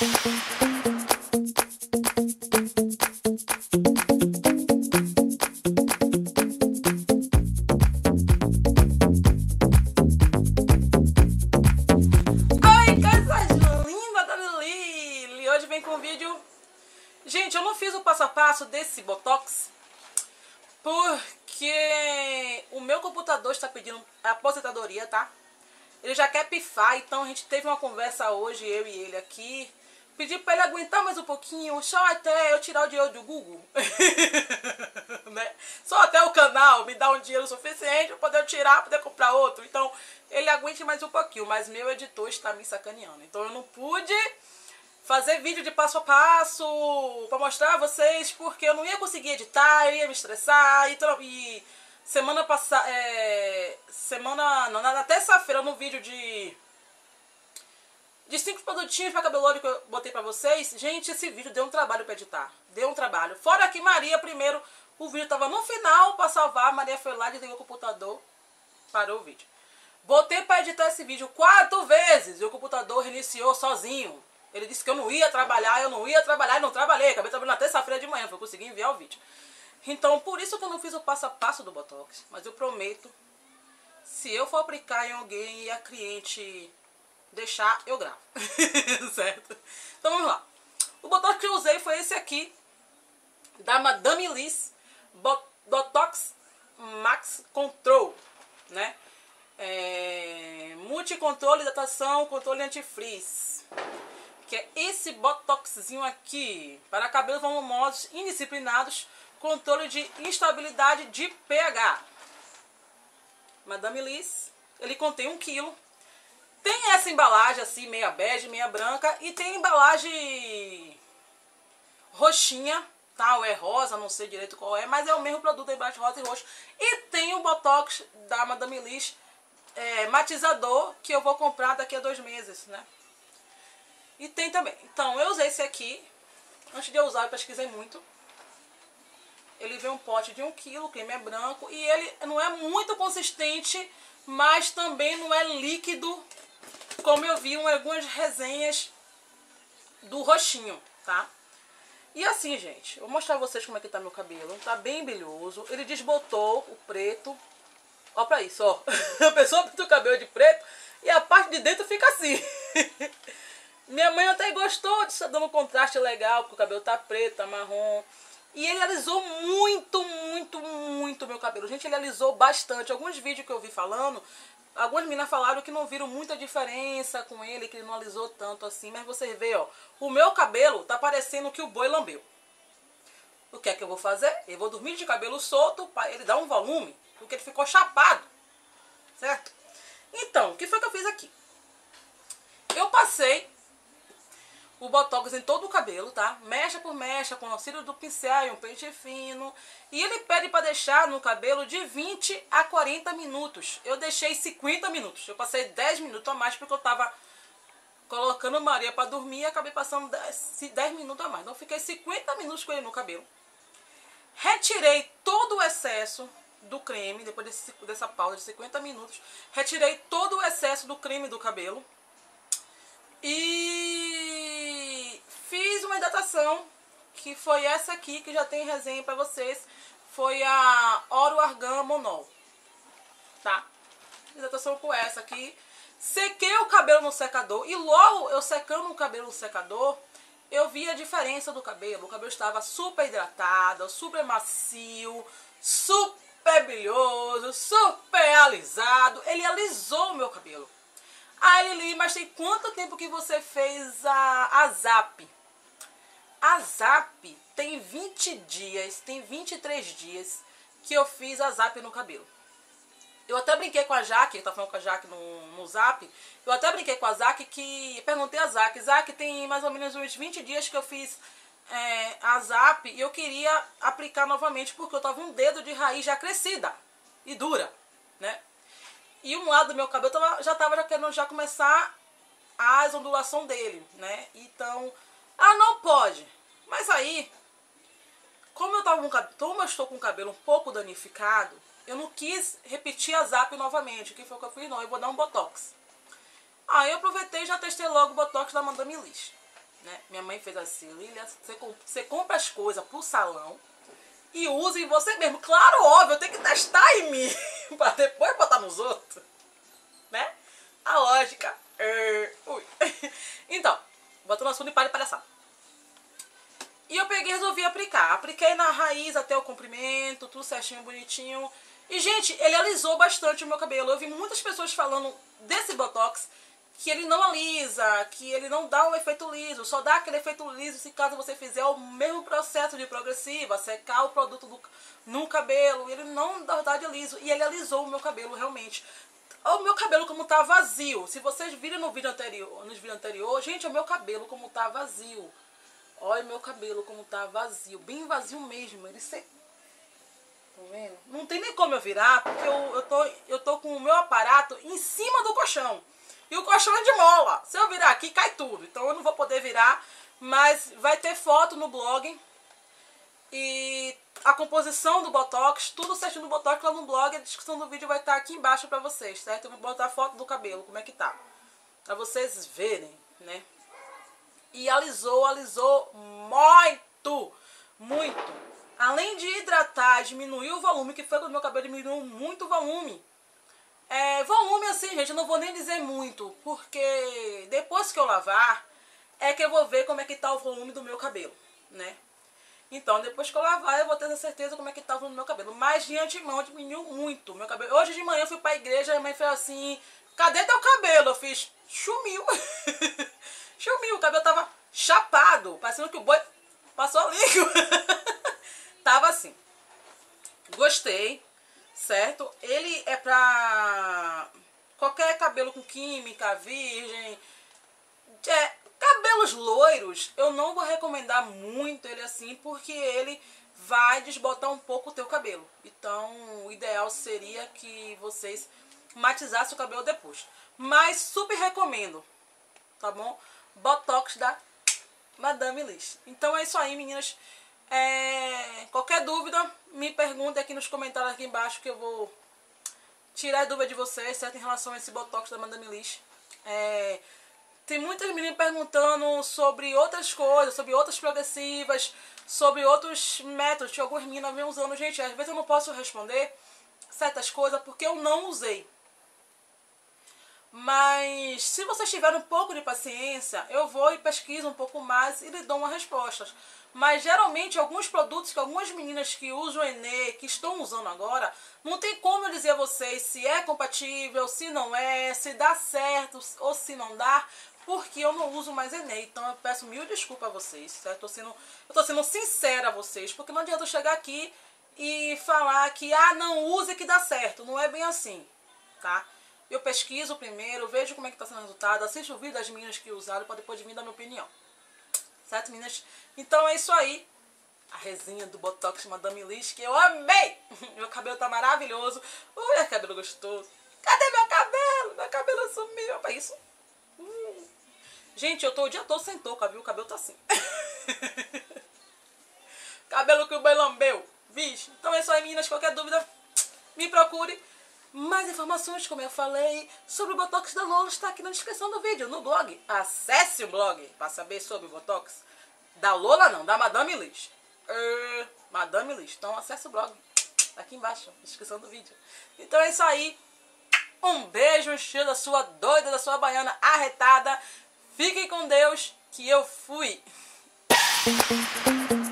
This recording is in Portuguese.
Gente, eu não fiz o passo a passo desse Botox porque o meu computador está pedindo aposentadoria, tá? Ele já quer pifar, então a gente teve uma conversa hoje, eu e ele aqui. Pedi para ele aguentar mais um pouquinho, só até eu tirar o dinheiro do Google. Né? Só até o canal me dá um dinheiro suficiente para poder tirar, poder comprar outro. Então ele aguente mais um pouquinho, mas meu editor está me sacaneando. Então eu não pude fazer vídeo de passo a passo para mostrar a vocês, porque eu não ia conseguir editar, eu ia me estressar. E semana passada, na terça-feira, no vídeo de 5 produtinhos para cabelo que eu botei para vocês, gente, esse vídeo deu um trabalho para editar. Deu um trabalho. Fora que Maria, primeiro, o vídeo estava no final para salvar, Maria foi lá, desligou o computador, parou o vídeo. Botei para editar esse vídeo 4 vezes e o computador reiniciou sozinho. Ele disse que eu não ia trabalhar, e não trabalhei. Acabei trabalhando na terça-feira de manhã, para conseguir enviar o vídeo. Então, por isso que eu não fiz o passo a passo do Botox. Mas eu prometo, se eu for aplicar em alguém e a cliente deixar, eu gravo. Certo? Então, vamos lá. O Botox que eu usei foi esse aqui, da Madame Liss Botox Max Control, né? Multicontrole, hidratação, controle anti-frizz. Que é esse botoxzinho aqui para cabelos volumosos, indisciplinados, controle de instabilidade de pH. Madame Liss, ele contém 1 kg. Tem essa embalagem assim, meia bege, meia branca, e tem embalagem roxinha, tá? Ou é rosa, não sei direito qual é, mas é o mesmo produto, a embalagem rosa e roxo. E tem o botox da Madame Liss matizador, que eu vou comprar daqui a 2 meses, né? E tem também. Então, eu usei esse aqui. Antes de eu usar, eu pesquisei muito. Ele vem um pote de 1 kg, o creme é branco. E ele não é muito consistente, mas também não é líquido, como eu vi em algumas resenhas do roxinho, tá? E assim, gente, eu vou mostrar pra vocês como é que tá meu cabelo. Tá bem brilhoso. Ele desbotou o preto. Ó pra isso, ó. A pessoa pinta o cabelo de preto e a parte de dentro fica assim. Minha mãe até gostou de estar dando um contraste legal, porque o cabelo tá preto, tá marrom. E ele alisou muito, muito, muito meu cabelo. Gente, ele alisou bastante. Alguns vídeos que eu vi falando, algumas meninas falaram que não viram muita diferença com ele, que ele não alisou tanto assim. Mas vocês veem, ó, o meu cabelo tá parecendo que o boi lambeu. O que é que eu vou fazer? Eu vou dormir de cabelo solto para ele dar um volume, porque ele ficou chapado, certo? Então, o que foi que eu fiz aqui? Eu passei o botox em todo o cabelo, tá? Mecha por mecha, com o auxílio do pincel e um pente fino. E ele pede para deixar no cabelo de 20 a 40 minutos. Eu deixei 50 minutos. Eu passei 10 minutos a mais porque eu tava colocando Maria para dormir e acabei passando 10 minutos a mais. Então eu fiquei 50 minutos com ele no cabelo. Retirei todo o excesso do creme, depois dessa pausa de 50 minutos. Retirei todo o excesso do creme do cabelo. E fiz uma hidratação, que foi essa aqui, que já tem resenha pra vocês. Foi a Oro Argan Monol, tá? Hidratação com essa aqui. Sequei o cabelo no secador. E logo eu secando o cabelo no secador, eu vi a diferença do cabelo. O cabelo estava super hidratado, super macio, super brilhoso, super alisado. Ele alisou o meu cabelo. Aí Lili, mas tem quanto tempo que você fez a Zap? A Zap tem 20 dias, tem 23 dias que eu fiz a Zap no cabelo. Eu até brinquei com a Jaque, eu tava falando com a Jaque no Zap. Eu até brinquei com a Zaque que... Perguntei a Zaque, Zaque, tem mais ou menos uns 20 dias que eu fiz a Zap e eu queria aplicar novamente porque eu tava um dedo de raiz já crescida e dura, né? E um lado do meu cabelo já tava querendo começar as ondulação dele, né? Então, não pode. Mas aí, como eu estou com o cabelo um pouco danificado, eu não quis repetir a Zap novamente. O que foi que eu fiz? Não, eu vou dar um Botox. Aí eu aproveitei e já testei logo o Botox da Madame Liss, né? Minha mãe fez assim: Lilian, você compra as coisas pro salão e usa em você mesmo. Claro, óbvio, eu tenho que testar em mim pra depois botar nos outros, né? A lógica. Então, botando assunto e para de palhaçada. E eu peguei e resolvi aplicar. Apliquei na raiz até o comprimento, tudo certinho, bonitinho. E, gente, ele alisou bastante o meu cabelo. Eu vi muitas pessoas falando desse Botox que ele não alisa, que ele não dá um efeito liso. Só dá aquele efeito liso se caso você fizer o mesmo processo de progressiva, secar o produto no cabelo. Ele não dá verdade liso. E ele alisou o meu cabelo, realmente. O meu cabelo como tá vazio. Se vocês viram no vídeo anterior, gente, o meu cabelo como tá vazio. Olha o meu cabelo como tá vazio. Bem vazio mesmo. Ele secou. Tá vendo? Não tem nem como eu virar, porque eu tô com o meu aparato em cima do colchão. E o colchão é de mola. Se eu virar aqui, cai tudo. Então eu não vou poder virar. Mas vai ter foto no blog. E a composição do Botox, tudo certinho do Botox lá no blog. A descrição do vídeo vai estar aqui embaixo pra vocês, certo? Eu vou botar a foto do cabelo, como é que tá. Pra vocês verem, né? E alisou muito, muito. Além de hidratar, diminuir o volume, que foi quando meu cabelo diminuiu muito o volume. Volume assim, gente, eu não vou nem dizer muito, porque depois que eu lavar, é que eu vou ver como é que tá o volume do meu cabelo, né? Então, depois que eu lavar, eu vou ter certeza como é que tá o volume do meu cabelo. Mas de antemão, diminuiu muito o meu cabelo. Hoje de manhã eu fui pra igreja e a mãe fez assim: cadê teu cabelo? Eu fiz: sumiu. Sumiu, o cabelo tava chapado, parecendo que o boi passou líquido. Tava assim. Gostei, certo? Ele é pra qualquer cabelo com química, virgem. Cabelos loiros, eu não vou recomendar muito ele assim, porque ele vai desbotar um pouco o teu cabelo. Então, o ideal seria que vocês matizassem o cabelo depois. Mas super recomendo, tá bom? Botox da Madame Liz. Então é isso aí, meninas. Qualquer dúvida, me pergunte aqui nos comentários aqui embaixo, que eu vou tirar a dúvida de vocês, certo? Em relação a esse Botox da Madame Liz. Tem muitas meninas perguntando sobre outras coisas, sobre outras progressivas, sobre outros métodos que algumas meninas vêm usando. Gente, às vezes eu não posso responder certas coisas porque eu não usei. Mas se vocês tiverem um pouco de paciência, eu vou e pesquiso um pouco mais e lhe dou uma resposta. Mas geralmente alguns produtos que algumas meninas que usam o Enê, que estão usando agora, não tem como eu dizer a vocês se é compatível, se não é, se dá certo ou se não dá, porque eu não uso mais Enê. Então eu peço mil desculpas a vocês, certo? Eu tô sendo sincera a vocês, porque não adianta eu chegar aqui e falar que não use que dá certo. Não é bem assim, tá? Eu pesquiso primeiro, vejo como é que tá sendo o resultado, assisto o vídeo das meninas que usaram para depois de mim dar minha opinião. Certo, meninas? Então é isso aí. A resenha do Botox Madame Liz, que eu amei! Meu cabelo tá maravilhoso. Ui, cabelo gostoso. Cadê meu cabelo? Meu cabelo sumiu. É isso? Gente, eu tô o dia todo sem touca, viu? O cabelo tá assim. Cabelo que o boi lambeu. Vixe. Então é isso aí, meninas. Qualquer dúvida, me procure. Mais informações, como eu falei, sobre o Botox da Lola está aqui na descrição do vídeo, no blog. Acesse o blog para saber sobre o Botox da Lola, não, da Madame Liz. Madame Liz. Então acesse o blog, tá aqui embaixo, na descrição do vídeo. Então é isso aí. Um beijo, um cheiro da sua doida, da sua baiana arretada. Fiquem com Deus, que eu fui.